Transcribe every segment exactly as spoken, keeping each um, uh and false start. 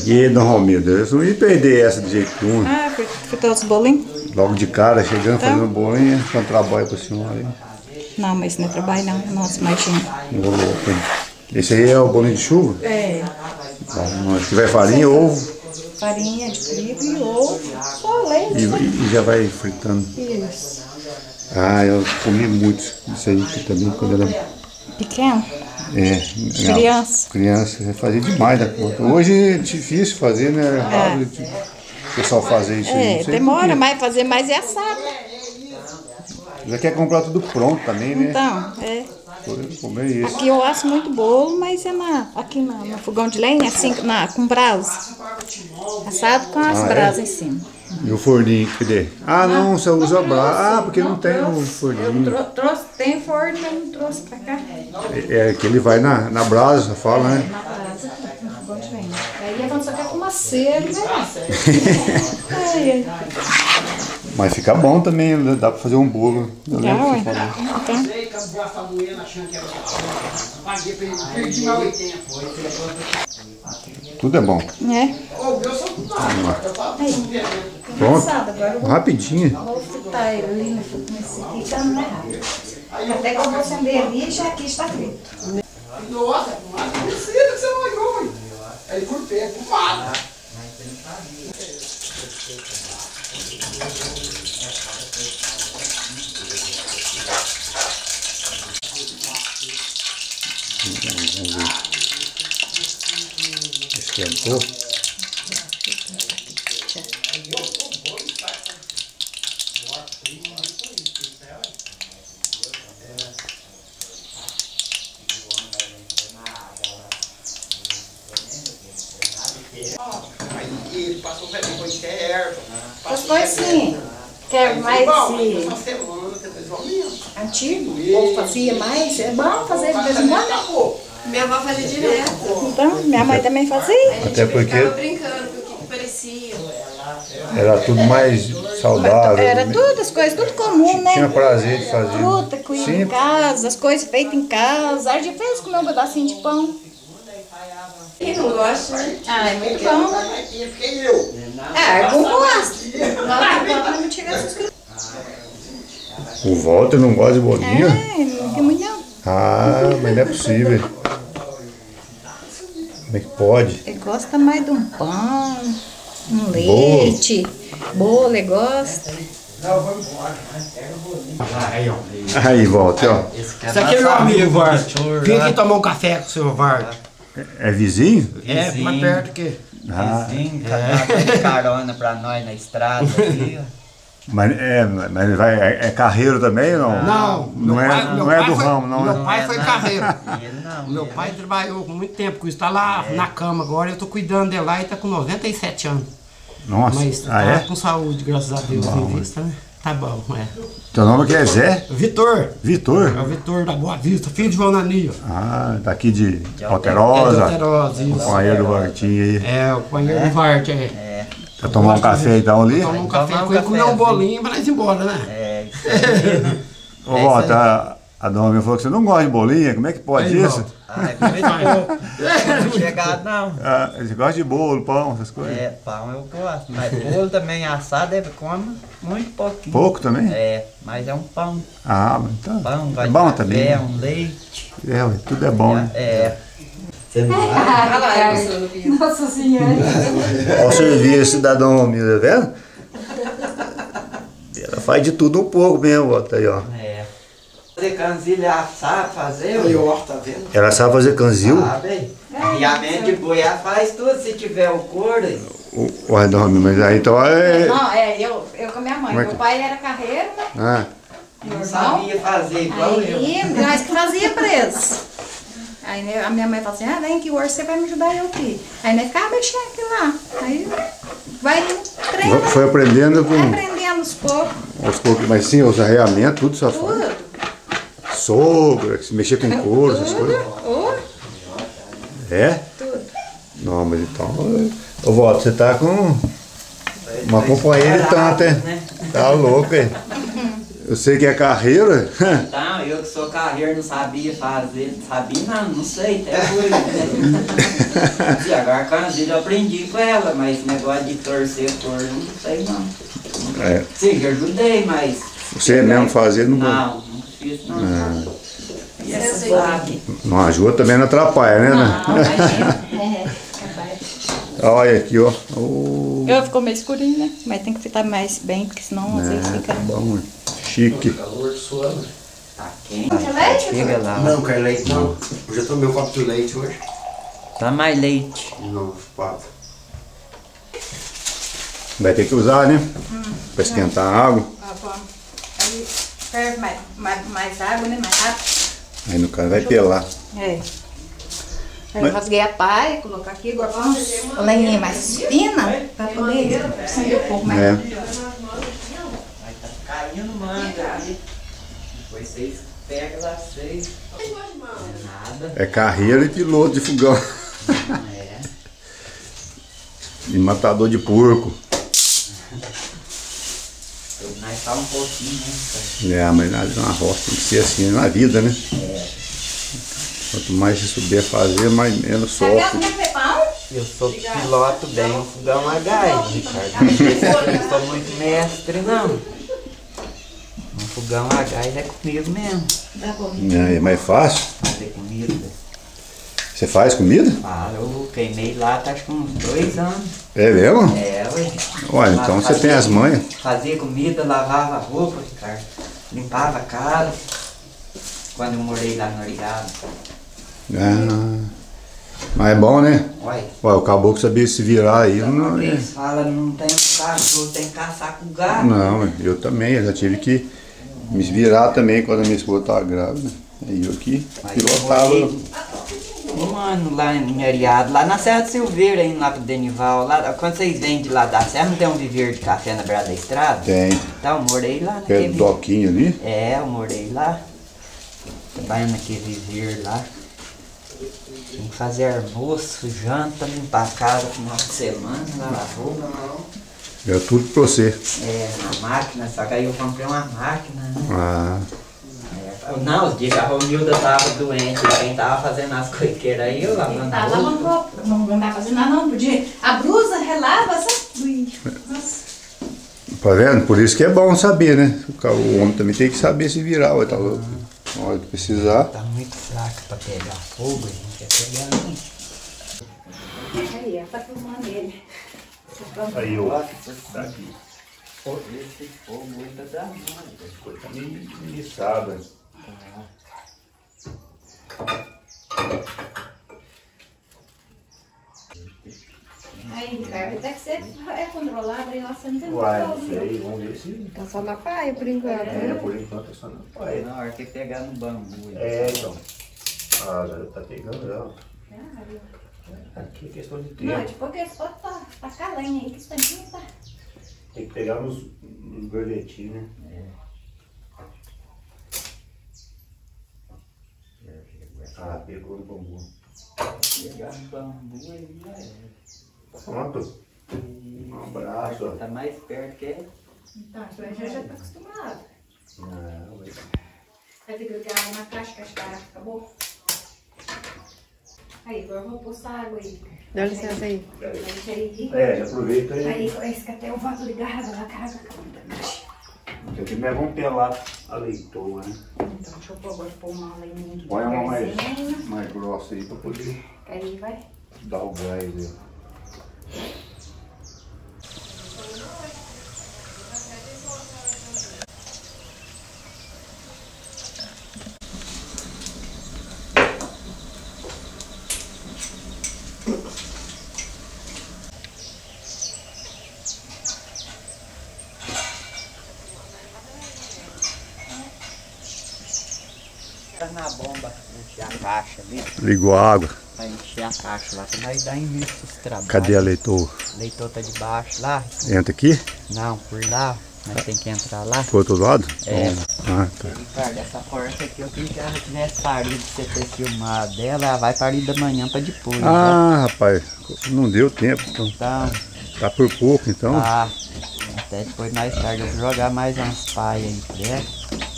E Dom Romildo, eu não ia perder essa de jeito nenhum. Ah, fritou os bolinhos? Logo de cara, chegando, Então. fazendo bolinho, dando trabalho pra senhora aí. Não, mas não é trabalho não. Nossa, imagina. Vou louco, hein? Esse aí é o bolinho de chuva? É. Bom, se tiver farinha, ovo. Farinha de trigo e ovo. Só leite, E, né? e já vai fritando. Isso. Ah, eu comi muito isso aí aqui também quando era. Pequeno? É, Criança. Criança, fazia demais da conta. Hoje é difícil fazer, né? É raro de- o pessoal fazer isso aí. É, Não sei demora por quê. mais fazer mais é assado. Já quer comprar tudo pronto também, né? Então, é. Poder comer isso. Aqui eu asso muito bolo, mas é na, aqui na, no fogão de lenha, assim, na, com brasa. Assado com as Ah, é? brasas em cima. E o forninho, cadê? Ah, não, você usa brasa. Ah, porque não tem o Eu forninho. tro trouxe, tem forno, mas não trouxe pra cá. É, é que ele vai na, na brasa, fala, né? Na brasa, aqui, no fogão de lenha. Aí é quando você quer fumaceiro, né? Ai, ai. Mas fica bom também, né? Dá pra fazer um bolo. Eu Dá, lembro que ué. você falou. Então, Tudo é bom. é. Aí, Pronto. assado, agora eu vou, Rapidinho. vou fritar ele ali nesse aqui, já não é rápido. Até que eu vou acender ali, já aqui está frito. Nossa, mas não precisa que você não olhou, hein? Aí por perto, fumado. Esquentou. Aí ele passou velho, foi de erva. As coisas assim, que é mais Bom, esse uma semana, depois aumenta. antigo, o povo fazia mais, é bom fazer de vez em quando. Acabou. Minha avó fazia direto. Então, minha mãe também fazia. Até Ficava porque brincando com o que, que parecia. era tudo mais saudável. Era tudo, as coisas, tudo comum, né? Tinha prazer de fazer. Fruta, coisa em Simples. casa, as coisas feitas em casa. A gente fez comer um pedacinho de pão. Quem não gosta, né? Ah, é muito bom, né? Aí fiquei eu. É, algum gosto. Não, não chega essas coisas. O Walter não gosta de bolinho? É, não tem muito não. Ah, mas não é possível. Como é que pode? Ele gosta mais de um pão, um leite, bolo, ele gosta. Aí, ó. Aí, Walter, ó. Isso aqui é meu amigo, Vard. Vem aqui tomar um café com o senhor Vard. É vizinho? É, mais perto que. Ah, Vizinho, tá dando carona pra nós na estrada aqui, ó. mas é, mas vai, é, é carreiro também ou não? Não, Não meu é, pai- meu não é pai do foi- ramo, não. Meu né? pai foi carreiro. Ele não. Meu pai trabalhou muito tempo com isso, tá lá na cama agora, eu tô cuidando dele lá e tá com noventa e sete anos. Nossa, Mas ah, tá é? com saúde, graças a Deus, em vista, né? Tá bom, é. Teu nome aqui é Zé? Vitor, Vitor? é o Vitor da Boa Vista, filho de João Nanio. Ah, daqui de É de Alterosa. Alterosa, isso. Companheiro do Vartinho aí. É, o companheiro do Vart, é. Tá tomando um café então ali? Tomar um café Tomar um com ele, comer um cafezinho. bolinho pra nós ir embora, né? É, isso aí. Ô, Walter, a, a dona minha falou que você não gosta de bolinha, como é que pode Aí, isso? Ai, muito pouco. Não chegado, não. Ah, você gosta de bolo, pão, essas coisas? É, pão eu gosto. Mas bolo também assado, ele come muito pouquinho. Pouco também? É, mas é um pão. Ah, mas tá. Pão, é vai bom de também. café, né? um leite. É, ué, tudo é bom, né? É. Olha lá, eu no vídeo. Nossa Senhora. Olha o serviço da dona Romilda, tá vendo? Ela faz de tudo um pouco mesmo, Walter, aí, ó. É. Fazer canzilha assar, fazer. Aí, ó, tá vendo? Ela sabe fazer canzil? Sabe? E a mente de goiás faz tudo se tiver o couro. O- Ué, dona Romilda, mas aí então é... Não, é, eu, eu com a minha mãe. Como é que- Meu pai era carreiro, né? Ah, Meu Não irmão. sabia fazer igual eu. Aí, nós que fazia preso. Aí né, a minha mãe fala assim, ah, vem que hoje você vai me ajudar eu aqui. Aí nós ficava mexendo aqui lá. Aí vai treinando, foi aprendendo com aprendendo os poucos, os poucos, mas sim, os arreamentos, tudo só faz. tudo. Sogra, se mexer com couro, essas coisas. Tudo, É? tudo. Não, mas então... Ô, Walter, você tá com uma companheira e tanto, hein? né? Tá louco, hein? Eu sei que é carreira. Então, eu que sou carreiro, não sabia fazer. Não sabia não, não sei até hoje. Né? E agora canzilha eu aprendi com ela, mas esse negócio de torcer cor, não sei não. É. Sim, já ajudei, mas... Você mesmo fazer não Não, não fiz não. Ah. E essa sabe. Não ajuda, também não atrapalha, né? Não, imagina. Olha aqui, ó. Oh. Eu ficou meio escurinho, né? Mas tem que estar mais bem, porque senão às vezes fica... Bom, chique. Calor suando. Tá quente. Quer leite? Chega lá. Não, quer leite não. Eu já tomei um copo de leite hoje. Tá mais leite. Não, quatro. Vai ter que usar, né? Hum. Pra esquentar a água. Ah, bom. Aí ferve mais, mais, mais água, né? Mais rápido. Aí no caso vai pelar. É. Aí eu rasguei a palha, colocar aqui, agora vamos a lenhinha mais fina pra poder acender um pouco mais. É. Vai tá caindo manga ali. Depois vocês pegam lá, vocês. Nada. É carreira e piloto de fogão. É. E matador de porco. Nós fala um pouquinho, né? É, mas na, na roça tem que ser assim, na vida, né? É. Quanto mais você souber fazer, mais menos sofre. Eu sou piloto bem um fogão a gás, Ricardo. Eu não sou muito mestre, não. Um fogão a gás é comigo mesmo. É, é mais fácil. Fazer comida. Você faz comida? Ah, eu queimei lá, tá acho que uns dois anos. É mesmo? É, ué. Olha, então você tem as manhas. Fazia comida, lavava a roupa, Ricardo. Limpava a casa. Quando eu morei lá no Origado. Ah, mas é bom, né? Olha. Olha, o caboclo sabia se virar aí. Não, é. Eles falam, não tem um cachorro, tem que caçar com gato. Não, eu também, eu já tive que me virar também quando a minha esposa estava grávida. Aí eu aqui pilotava. Um ano lá em Ariado, lá na Serra de Silveira, indo lá pro Denival. Lá, quando vocês vêm de lá da Serra, não tem um viveiro de café na beirada da estrada? Tem. Então, eu morei lá Perto naquele... do doquinho ali. É, eu morei lá. Trabalhando naquele viveiro lá. Tem que fazer almoço, janta, limpar a casa no final de semana, lavar roupa. É tudo pra você. É, na máquina, só que aí eu comprei uma máquina, né? Ah, É, não, os dias que a Romilda tava doente, quem tava fazendo as coiqueiras aí, eu lavando Tá roupa. lavando roupa. Não, não dá fazendo nada não, podia. A blusa relava, sabe? Nossa. tá vendo? Por isso que é bom saber, né? O homem também tem que saber se virar, ué, tá louco. Na hora que precisar. Tá muito fraca pra pegar fogo, a gente quer pegar muito. Aí, ela tá filmando ele. Aí, ó. Tá aqui. Esse fogo ainda dá mais. As coisas tá meio enguiçadas. Aí, Ricardo, até que você é controlado, aí lá você não tem Uai, não controle. sei, vamos ver se. Tá só na paia, por enquanto. É, por enquanto é só não. Aí na hora que pegar no bambu. É, então. Ah, já tá pegando já. Aqui é questão de tempo. Não, tipo, porque só tá, tá calenha aí, que isso aqui tá. Tem que pegar nos, nos gorjetinhos, né? Ah, pegou no bambu. Pegar no bambu aí já é. Pronto. Um abraço. Tá mais perto que ele. Então, isso aí já, já tá acostumado. Não, mas... Vai ter que ligar uma caixa, caixa, acabou? Aí, agora eu vou pôr essa água aí. Dá licença aí. Deixa aí. É, já aproveita aí. Aí, esse que até eu vaso ligado na casa. Porque primeiro vamos pelar a leitoa, né? Então, deixa eu pôr agora pôr uma lenha aqui. Põe uma mais, devagarzinho. mais grossa aí pra poder Aí vai. dar o gás aí. Tá na bomba, encher a caixa ali. Ligou a água. Vai encher a caixa lá, que vai dar imensos trabalhos. Cadê a leitoa? O leitor tá debaixo lá. Entra aqui? Não, por lá. Mas tem que entrar lá. Pro outro lado? É. Ah, tá. Ricardo, essa porta aqui eu queria que ela tivesse parido pra você ter filmado dela. Ela vai parir da manhã pra depois. né? Ah, rapaz, não deu tempo. Então. Então, Tá por pouco, então. tá. Até depois mais tarde eu vou jogar mais umas paias aí pra ela.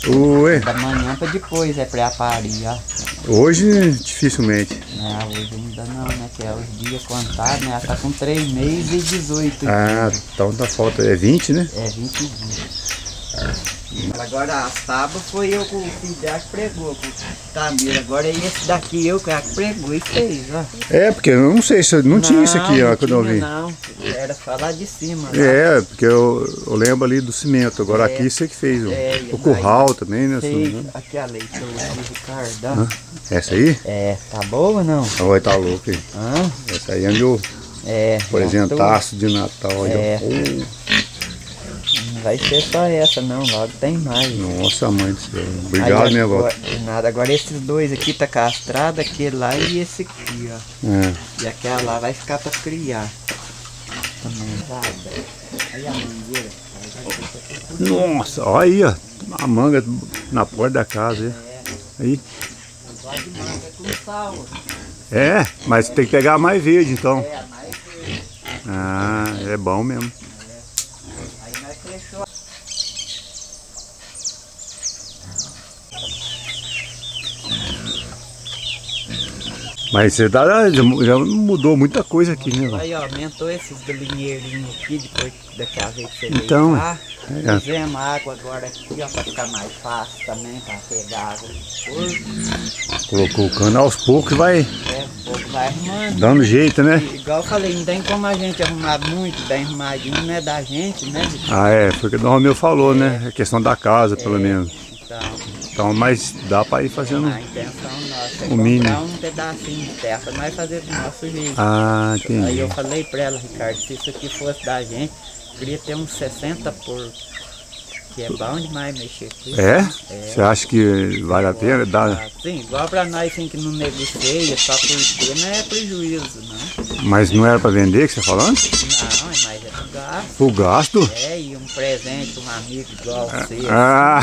Oi. Da manhã pra depois, é pra parir, ó. Hoje, dificilmente. Não, hoje ainda não, né? Que é os dias contados, né? Ela tá com três meses e dezoito Ah, dias. então tá falta. É vinte, né? É vinte dias. Agora a sábado foi eu com o filho dela que pregou, com o Tamir. Agora é esse daqui eu que pregou e fez, ó. É, porque eu não sei se não, não tinha isso aqui, ó, quando eu vi. Não, era só lá de cima. É, porque eu, eu lembro ali do cimento. Agora É. aqui você que fez. Ó. É, o curral também, né? Fez. Né? Aqui a leite, o Ricardo, ó. Hã? Essa aí? É, tá boa ou não? Olha, tá louco aí. Hã? Essa aí é meu É. presentaço de Natal. Olha. É. Oh, Não vai ser só essa não, logo tem mais. nossa, mãe do céu. Obrigado, Aí, minha agora, avó. de nada. Agora esses dois aqui tá castrado, aquele lá e esse aqui, ó. É. E aquela lá vai ficar pra criar. Também. Aí a mangueira. Nossa, olha aí, ó. A manga na porta da casa. Aí. Aí. Vai de manga com sal. É, mas tem que pegar mais verde então. É, mais verde. Ah, é bom mesmo. Aí nós fechou. Mas você tá, já já mudou muita coisa aqui, né, vó? Aí ó, aumentou esses galinheirinhos aqui, depois daquela vez que você veio Então, cá. é. Fizemos água agora aqui, ó, pra ficar mais fácil também, pra pegar água do porco. Colocou o cano aos poucos e vai É, o porco vai arrumando. dando jeito, né? E, igual eu falei, não tem como a gente arrumar muito, bem arrumadinho, não é da gente, né, bicho? Ah, é, foi o que o Romeu falou, né? A questão da casa, pelo menos. Então, Então, mas dá pra ir fazendo. a intenção nossa é o comprar mínimo. um pedacinho de terra pra nós fazer do nosso jeito. Ah, Aí entendi. eu falei pra ela, Ricardo, se isso aqui fosse da gente, eu queria ter uns sessenta porcos. Que é bom demais mexer com isso. É? Você acha que vale a pena? Dá... Ah, sim, igual pra nós assim, que não negocia, só por ter, não é prejuízo, não. Mas não era pra vender que você tá falando? Não, é mais é pro gasto. O gasto? É, e um presente pra um amigo igual você. Ah,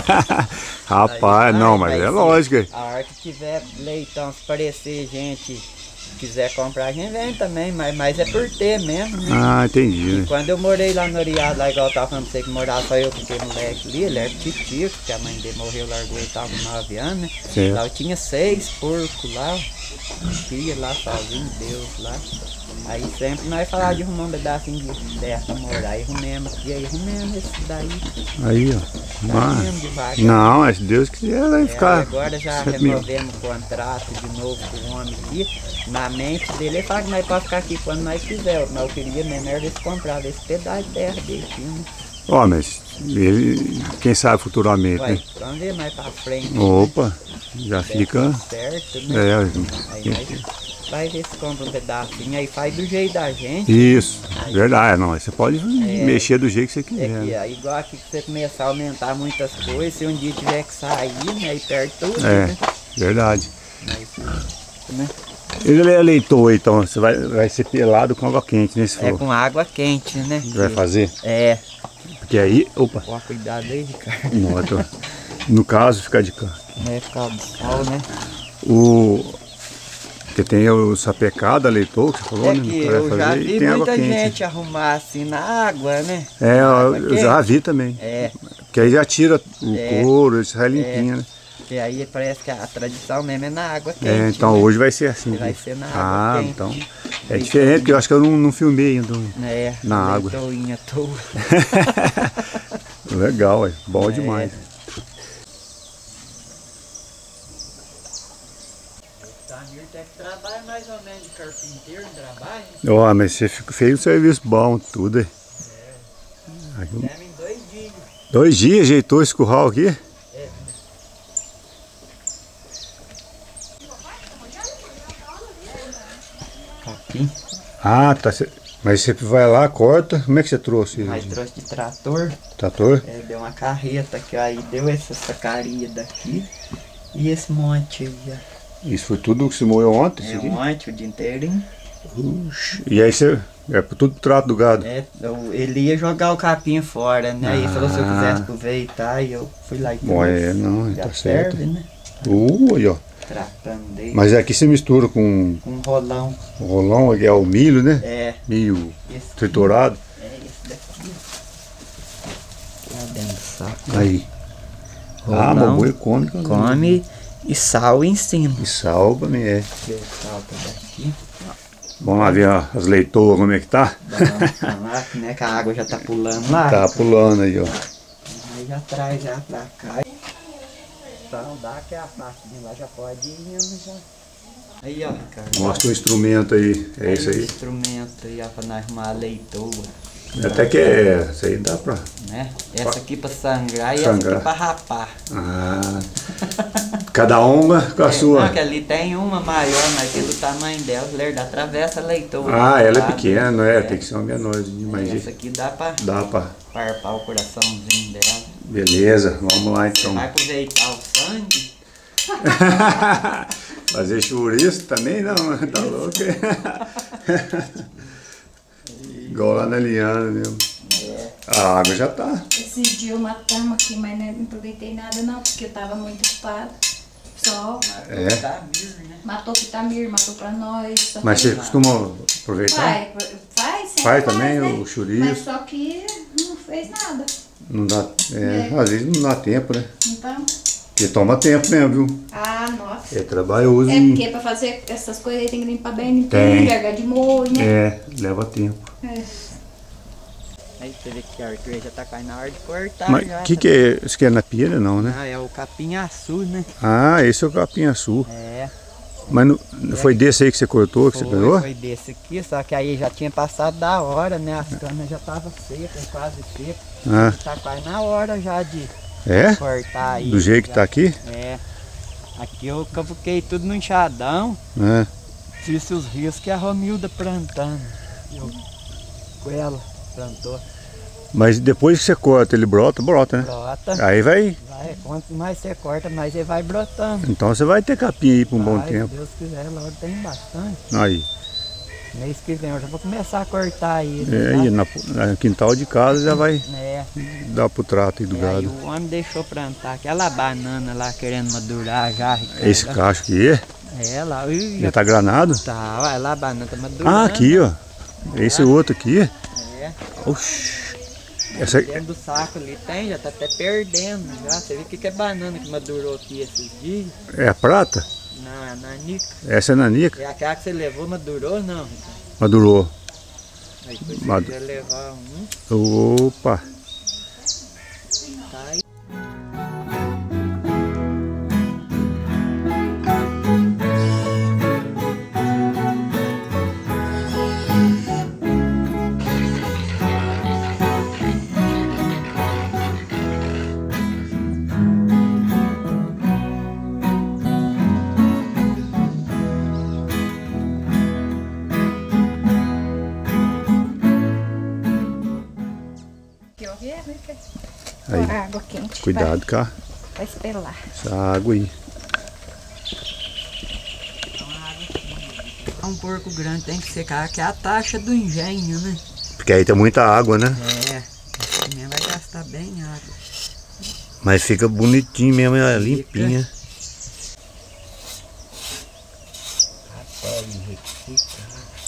rapaz, Aí, não, vai, mas vai é sim. lógico. A hora que tiver leitão, se parecer gente quiser comprar, a gente vem também, mas, mas é por ter mesmo, né? Ah, entendi, né? Quando eu morei lá no Oriado, lá igual eu tava falando pra você que morava só eu com aquele moleque ali, ele era titico, que a mãe dele morreu, largou ele tava com nove anos, né? Certo. Lá eu tinha seis porcos lá, ia lá sozinho, Deus lá. Aí sempre nós falávamos de arrumar um pedacinho de terra pra morar, aí arrumemos aqui, aí arrumemos esse daí, Aí, ó. daí Mas... mesmo de vaca. Não, mas se Deus quiser, vai É, ficar. aí agora já sete mil. removemos o contrato de novo com o homem aqui. Na mente dele, ele fala que nós podemos ficar aqui quando nós quiser. Mas eu queria mesmo era ver se comprava esse pedaço de terra dele aqui, né? Ó, mas ele, quem sabe futuramente, Vai, né? vamos ver mais pra frente. Opa, já fica. Certo, né? É, Aí nós vai ver se compra um pedacinho, aí faz do jeito da gente. isso, verdade. Não, você pode mexer do jeito que você É quiser. que né? aí, igual aqui que você começar a aumentar muitas coisas, se um dia tiver que sair, né? Aí perde tudo, É, né? verdade. Mas, né? Ele é leitor, então você vai, vai ser pelado com água quente, né? Se É for. com água quente, né? Vai fazer? É. Porque aí, opa, Ó, cuidado aí, Ricardo. nota. No caso, ficar de cá. É ficar do sol, né? O. Porque tem o sapecado, a leitor, que você falou, É né? que Vai eu já fazer, e vi tem água muita quente. gente arrumar assim na água, né? É, água eu, eu já quente. vi também. É, Porque aí já tira o É. couro, ele sai limpinho, né? e aí parece que a tradição mesmo é na água quente. É, então né? hoje vai ser assim. Vai né? ser na Ah, água quente. então. É diferente, porque eu acho que eu não, não filmei ainda. É, na água. Toinha, toa. Legal, é bom É. demais. O Tamir até que trabalha mais ou menos de carpinteiro, não trabalha? Ó, mas você fica- fez um serviço bom, tudo aí. Aí, um- Fizemos em dois dias. Dois dias ajeitou esse curral aqui? Capim. Ah, tá. cê- Mas você vai lá, corta. Como é que você trouxe? Aí trouxe de trator, Trator? é, deu uma carreta aqui, ó, aí deu essa sacaria daqui e esse monte aí, ó. Isso foi tudo que você moeu ontem? isso É aqui? um monte o dia inteirinho. Puxa. E aí você. É por tudo trato do gado. É, eu- ele ia jogar o capim fora, né? Aí falou se eu Ah. quisesse aproveitar e eu fui lá e Bom, é, não, já tá certo. serve, né? Uh, aí, ó. Tratando dele Mas aqui você mistura com com um rolão. o rolão, que é o milho, né? É, Milho esse, triturado. é esse daqui. Lá dentro do saco. Aí. Ah, mas boi come. Come, come e sal em cima. E sal pra mim, é. Sal daqui. Vamos lá ver ó, as leitoas como é que tá. Vamos lá, né, que a água já tá pulando lá. Tá pulando aí, ó. Aí já traz já pra cá. Então dá que a parte de lá já pode ir indo já. Aí ó, Ricardo. Mostra o instrumento aí, é isso O aí. instrumento aí ó, pra nós arrumar a leitoa. Até que é, isso aí dá pra... Né? Essa aqui pra sangrar e Sangrar. essa aqui pra rapar. Ah, cada uma com a É, sua. não, que ali tem uma maior, mas que do tamanho dela, lerda atravessa a leitoa. Ah, ela é sabe? pequena, é, tem que ser uma menorzinha, mas Essa aqui dá pra dá pra... farpar o coraçãozinho dela. Beleza, vamos lá então. Vai aproveitar o sangue. Fazer chouriço também não, tá louco? Igual lá na Liana mesmo. É. A água já tá. Esse dia eu matamos aqui, mas não aproveitei nada não, porque eu tava muito ocupada. Só É. Tá mesmo, né? matou Pitamir, matou pra nós. Só Mas que- você costuma aproveitar? Faz, faz, sempre Faz também né? o chouriço? Mas só que não fez nada. Não dá, é, É. às vezes não dá tempo, né? Então, Porque toma tempo mesmo, viu? ah, nossa. É trabalhoso. É hein? porque pra fazer essas coisas aí tem que limpar bem, Tem. jogar de molho, né? É, leva tempo. É. Aí você vê que a Arthur já tá quase na hora de cortar. Mas já, o que, tá- que é? Isso que é na pira, não, né? Ah, é o capinhaçu, né? Ah, esse é o capinhaçu. É. Mas não, não foi desse aí que você cortou, que você Foi, ganhou? foi desse aqui, só que aí já tinha passado da hora, né? As canas já estavam secas, quase secas. Ah, Tá quase na hora já de é? cortar aí. Do jeito que já. tá aqui? É. Aqui eu cavuquei tudo no enxadão. É. Disse os rios que a Romilda plantando. Eu com ela plantou. Mas depois que você corta, ele brota, brota, né? Brota. Aí vai. Vai, quanto mais você corta, mais ele vai brotando. Então você vai ter capim aí por um bom Vai, tempo. Se Deus quiser, logo tem bastante. Aí. Mês que vem eu já vou começar a cortar ele. É, tá? aí na, no quintal de casa já vai É. dar pro trato aí do E aí gado. o homem deixou plantar aquela banana lá querendo madurar já. Ricardo. Esse cacho aqui é? É lá. Ui, Já tá granado? tá, olha lá a banana tá madurando. Ah, aqui, ó. Esse outro aqui. É. Oxi. Essa, Dentro do saco ali tem, já tá até perdendo já. Você viu o que, que é banana que madurou aqui esses dias? é a prata? Não, é a nanica. Essa é nanica? É aquela que você levou, madurou não? Madurou. Aí depois você Madu- quiser levar um, Opa. tá aí. Que horrível, né? Aí. Ó, água quente. Cuidado com a- Vai, vai espelar. essa água aí. Um porco grande tem que secar, que é a taxa do engenho, né? Porque aí tem muita água, né? É, esse mesmo vai gastar bem água. Mas fica bonitinho mesmo, é limpinha. A pele retifica.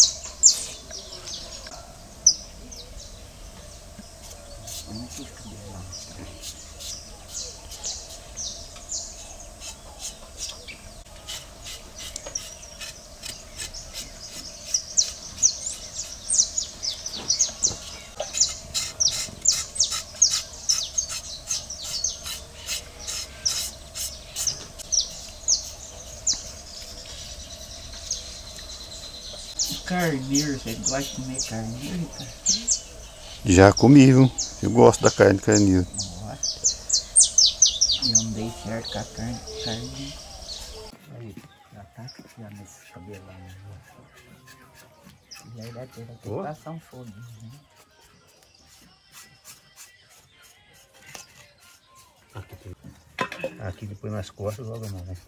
Carneiro, você gosta de comer carneiro, cara? Já comi, viu? Eu gosto da carne de carneiro. Nossa. Eu não dei certo com a carne, carne. Aí, já tá aqui ó, nesse cabelão. E aí deve ter, deve ter que Ó. passar um foguinho, né? Aqui, tem- aqui depois nas costas logo não, né?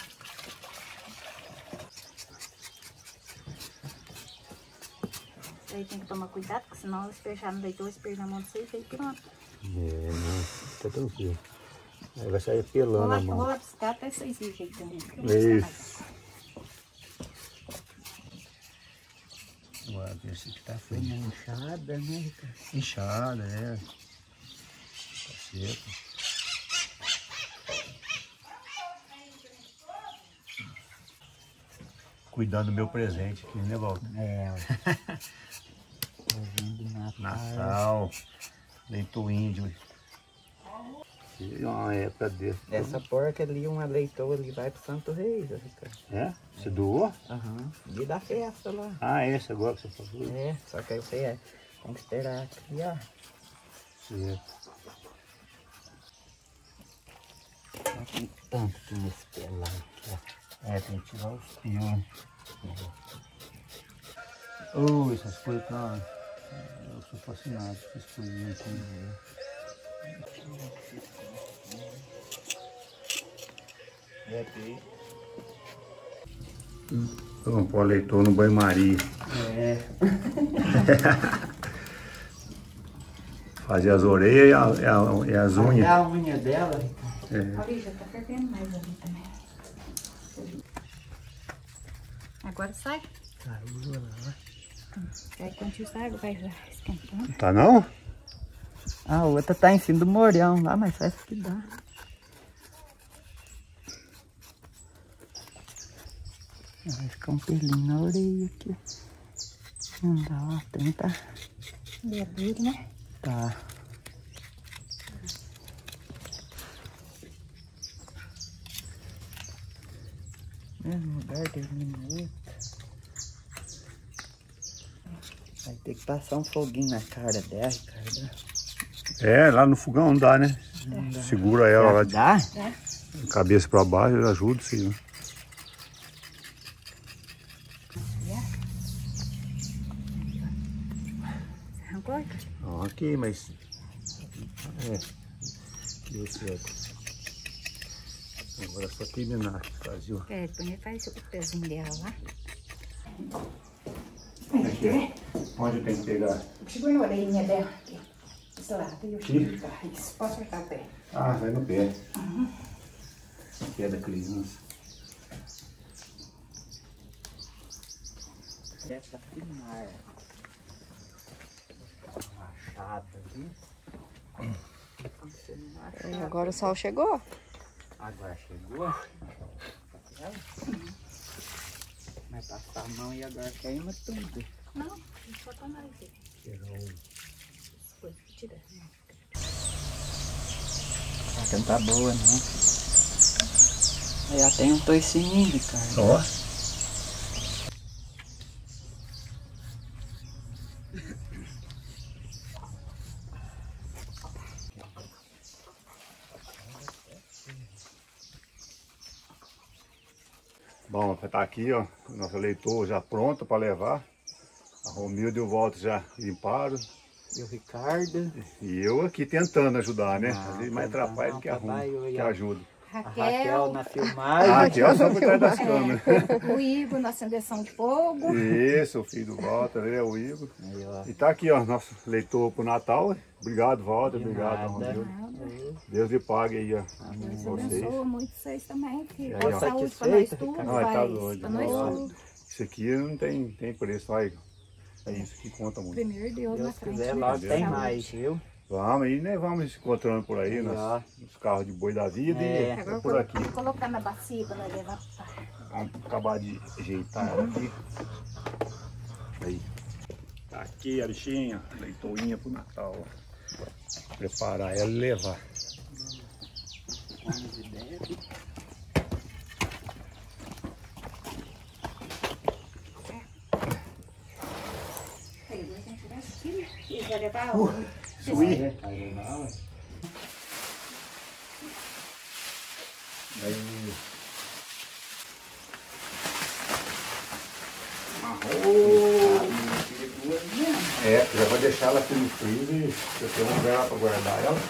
Aí tem que tomar cuidado, porque senão espejar no leite ou espejar na mão de vocês, aí pronto. É, não, tá tranquilo. Aí vai sair pelando a mão. Vou buscar até vocês ajeitando. Isso. Agora esse aqui tá Foi feio. na enxada, né, Ricardo? Inchada, é. Tá seco. cuidando do meu presente aqui, né, Walter? É, presente Natal, leito índio. E uma época desse. Essa porca ali, uma leitoa ali, vai pro Santo Reis, Ricardo. É? Você doou? Aham. Dia da festa lá. Ah, esse agora que você falou. É, só que aí você é, tem que esperar criar. Certo. Tem tanto que me espelhar aqui, ó. É, tem que tirar os pios, né? Oh, essas coisas, não. Eu sou fascinado com essas coisinhas aqui. É, tem. Vamos pôr leitor no banho-maria. É. Fazer as orelhas e, a, e, a, e as Até unhas. a unha dela, Ricardo. É. Olha, já tá fervendo mais ali também. Agora sai. Saiu lá. Aí quando sai, água vai já esquentando. Tá não? A outra tá em cima do morhão lá, mas faz o que dá. Vai ficar um pelinho na orelha aqui. Não dá, ó, tem tá. E abrir, né? Tá. Mesmo lugar, termina outro. Vai ter que passar um foguinho na cara dela, Ricardo. É, lá no fogão não dá, né? Não dá. Segura ela lá de Dá? cabeça pra baixo, eu ajudo, sim. Arrancou? Ó, aqui, mas... É, deu certo. Agora é só terminar de fazer o... É, depois ele faz o pezinho dela lá. Aqui, ó. Onde eu tenho que pegar? Segura na orelhinha dela aqui. Esse lado, e eu chego cá. Isso, posso apertar o pé? Ah, vai no pé. Uhum. Pé da criança. Essa filmar. Machado ali. E agora o sol chegou? Agora chegou. Vai passar a mão e agora queima tudo. Não, só pra nós ver. Foi, tira. A não tá boa, não. Aí já tem um toicinho, Ricardo. Ó. Bom, tá aqui, ó, nosso leitor já pronto para levar. A Romilda e o Walter já limparam. E o Ricardo. E eu aqui tentando ajudar, né? Não, Às vezes mais tentando atrapalha do não, que arruma, trabalho, que eu- ajuda. A Raquel, Raquel na filmagem. Ah, aqui é só por trás das é, câmeras. o Igor na acendeção de fogo. Isso, o filho do Walter, é o Igor. Aí, ó. E tá aqui, ó, nosso leitor pro Natal. Obrigado, Walter. De Obrigado, nada. Romilda. Deus lhe pague aí, ó. Deus Vocês. abençoe muito vocês também, filho. E aí, ó. Saúde pra nós Satisfeito, tudo, Ricardo? Não, tá paz doido. pra nós Nossa. tudo. Isso aqui não tem, tem preço, olha. É isso que conta muito. Primeiro Deus na Deus frente. quiser, né? logo tem Saúde. mais, viu? Vamos aí, né? Vamos se encontrando por aí, Aí, nos, ó. nos carros de boi da vida É. e Agora por vou aqui. colocar na bacia pra nós levar. Vamos acabar de ajeitar ela aqui. Aí. Tá aqui a bichinha, leitoinha pro Natal. Ó. Preparar ela e levar. E vai levar o... Suí. Aí. É, já vou deixar ela aqui no freezer. Eu tenho um lugar pra guardar ela.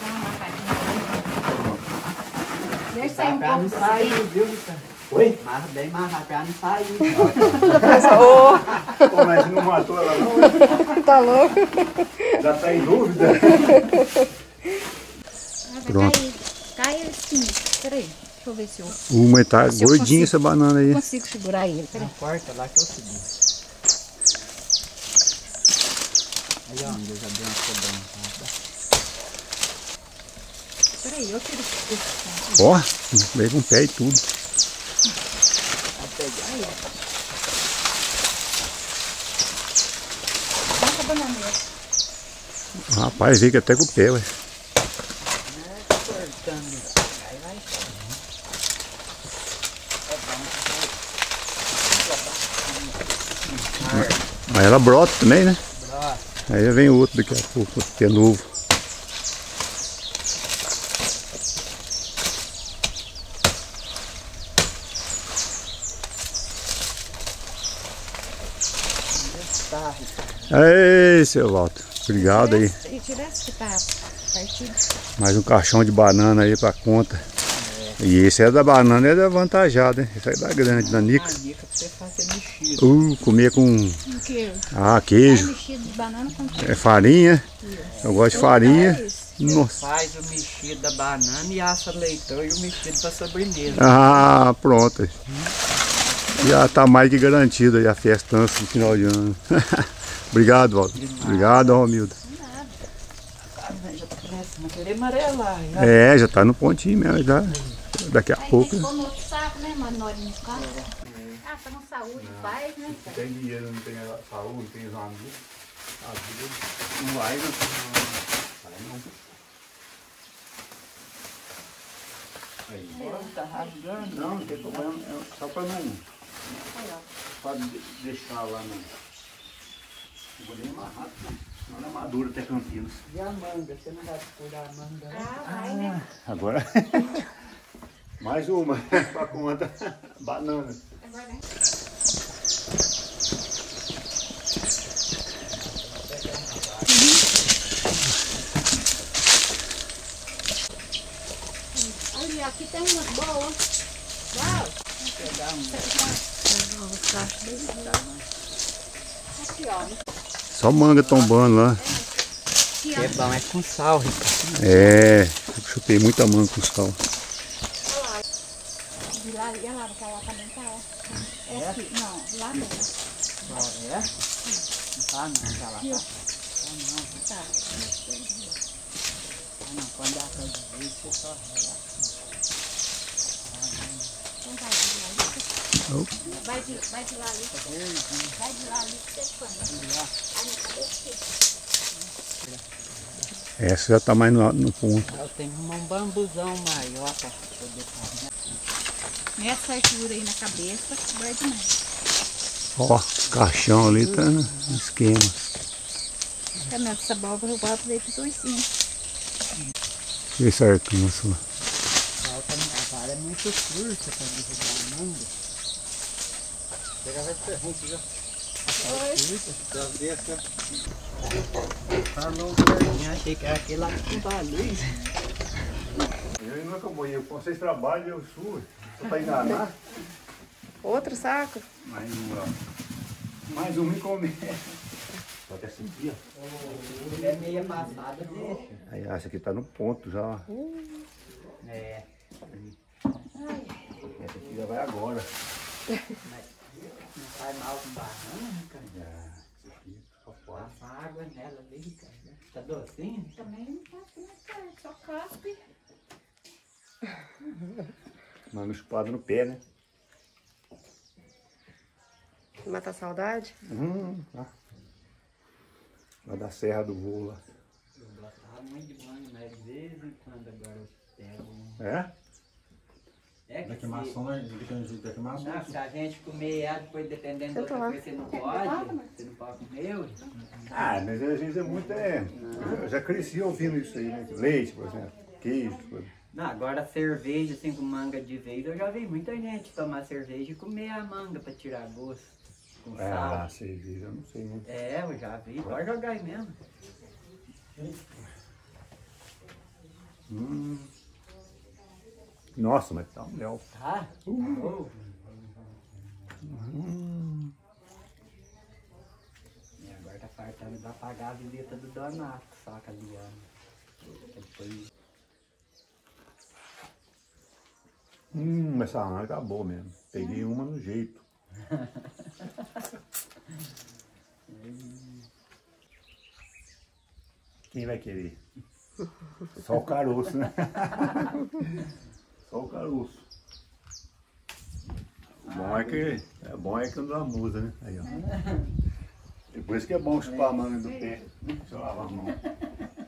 Deixa sair um Pra não pouco. sair, viu, Ricardo? Oi? Mas bem mais rápido, pra não sair. Pô, mas não matou ela não? Tá louco? Já tá em dúvida? Pronto. Cai, cai assim. Peraí, deixa eu ver se eu, Uma tá Se eu gordinha consigo- essa banana aí. consigo segurar ele. Peraí. Na porta lá que eu subi. Aí, ó, onde eu já dei uma cobrança. Peraí, eu tiro esse. Ó, veio com o pé e tudo. Vai pegar aí, ó. bananeira. Rapaz, fica até com o pé, ué. Mas ela brota também, né? Brota. Aí vem outro daqui a pouco, que é novo. Ei, seu Walter. Obrigado aí. E tivesse que tá partido. Mais um caixão de banana aí pra conta. E esse é da banana, é da avantajada, hein? Esse é da grande, da Nica. A Nica pra você fazer mexido. Uh, comer com... Um queijo. Ah, queijo. Mexido de banana com queijo. É farinha. Eu gosto de farinha. Nossa. Faz o mexido da banana e assa leitão e o mexido pra sobremesa. Ah, pronto. Já tá mais que garantido aí a festança no final de ano. Obrigado, Walter. Obrigado, Romildo. Já tá começando a querer amarelar. Já. É, já tá no pontinho mesmo, já. Daqui a Aí pouco. tem que pôr no outro saco, né, mano? Na hora de buscar. Ah, tá com saúde, faz, né? Tem dinheiro, não tem saúde, não tem amigos. Não vai, não. Vai, não. Aí. Tá rasgando. Não, não tem problema. É só pra não. Pode deixar lá no. Vou nem amarrar. Não é madura até Campinas. E a manga? Você não vai cuidar da manga? Né? Ah, vai, né? Agora. Mais uma pra conta. Banana. Agora, né? Olha, aqui tem umas boas. Uau! Vou pegar um. Aqui, ó. Só manga tombando lá. Aqui, É bom, é com sal, Ricardo. É, eu chupei muita manga com sal. ó. De lá, olha lá, porque lá também tá. É aqui, não, lá mesmo. É? Não tá não, tá lá, tá? Tá não. Tá. Ah, não, quando dá pra ver, você só relaxa. Então vai de lá ali. Oh. Vai de, vai de lá ali. Vai de lá ali que você põe. Aí na cabeça aqui. Essa já tá mais no, no ponto. Eu tenho um bambuzão maior pra poder fazer. Essa altura aí na cabeça, vai demais. Ó, o caixão ali tá no esquema. É mesmo, essa abóbora eu boto daí pro em cima. Esse arcano só. Falta a vara é muito curta pra derrubar a manga. Pega vai ser ruim, já. Falou verdinho, achei que era aquele lá que tinha luz. Eu nunca morri, vocês trabalham e eu suo. Só pra enganar. Outro saco? Mais um, ó. Mais um me comer. Só que essa aqui, ó. É meia passada, deixa. Aí essa aqui tá no ponto já, ó. É. Essa aqui já vai agora. Não faz mal com banana, cara. Já, essa aqui, só fora. Passa água nela ali, cara. Tá docinho? Também não tá assim, né? Só caspe. Manga chupada no pé, né? Mata a saudade? Hum, tá. Lá da Serra do Voo lá. Eu gostava muito de manga, mas de vez em quando agora eu pego um. É? É que Da queimação, né? Da queimação. Não, se a gente comer ela, depois dependendo da Senta outra lá. coisa, você não pode. Você não pode comer, ué. Ah, mas às vezes é muito. É, eu já cresci ouvindo isso aí, né? Leite, por exemplo, queijo. Por exemplo. Não, agora cerveja assim com manga de vez, eu já vi muita gente tomar cerveja e comer a manga pra tirar gosto. Com sal. Ah, cerveja, eu não sei muito. É, eu já vi. Pode jogar aí mesmo. Hum. Nossa, mas tá um mel. Tá? Oh. E agora tá fartando pra pagar a visita do Donato, só que a Liana. Depois... Hum, mas essa manga tá boa mesmo. Peguei uma no jeito. Quem vai querer? Só o caroço, né? Só o caroço. O bom é que, é bom é que não dá musa, né? Aí, ó. Depois que é bom chupar a manga do pé. Deixa eu lavar a mão.